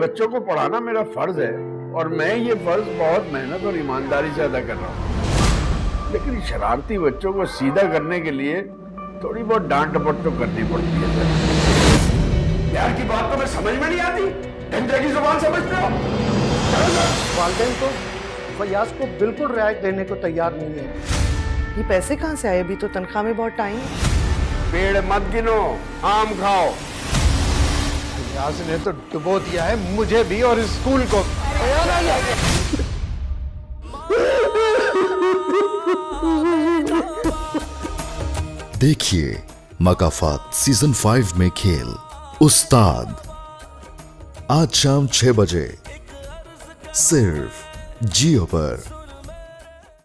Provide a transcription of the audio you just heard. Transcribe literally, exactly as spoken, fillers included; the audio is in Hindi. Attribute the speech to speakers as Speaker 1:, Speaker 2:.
Speaker 1: बच्चों को पढ़ाना मेरा फर्ज है और मैं ये फर्ज बहुत मेहनत और ईमानदारी से अदा कर रहा हूँ, लेकिन शरारती बच्चों को सीधा करने के लिए थोड़ी बहुत डांट डपट तो करनी पड़ती है सर।
Speaker 2: यार की बात तो मैं समझ में नहीं आती, घंटे की जुबान समझते हो?
Speaker 3: वालिदैन तो फयाज को बिल्कुल रियायत देने को तैयार नहीं है।
Speaker 4: ये पैसे कहाँ से आए? अभी तो तनख्वाह में बहुत टाइम है।
Speaker 1: पेड़ मत गिनो, आम खाओ।
Speaker 3: फयाज ने तो डुबो दिया है मुझे भी और स्कूल को।
Speaker 5: देखिए मकाफात सीजन फाइव में खेल उस्ताद आज शाम छह बजे सिर्फ जियो पर।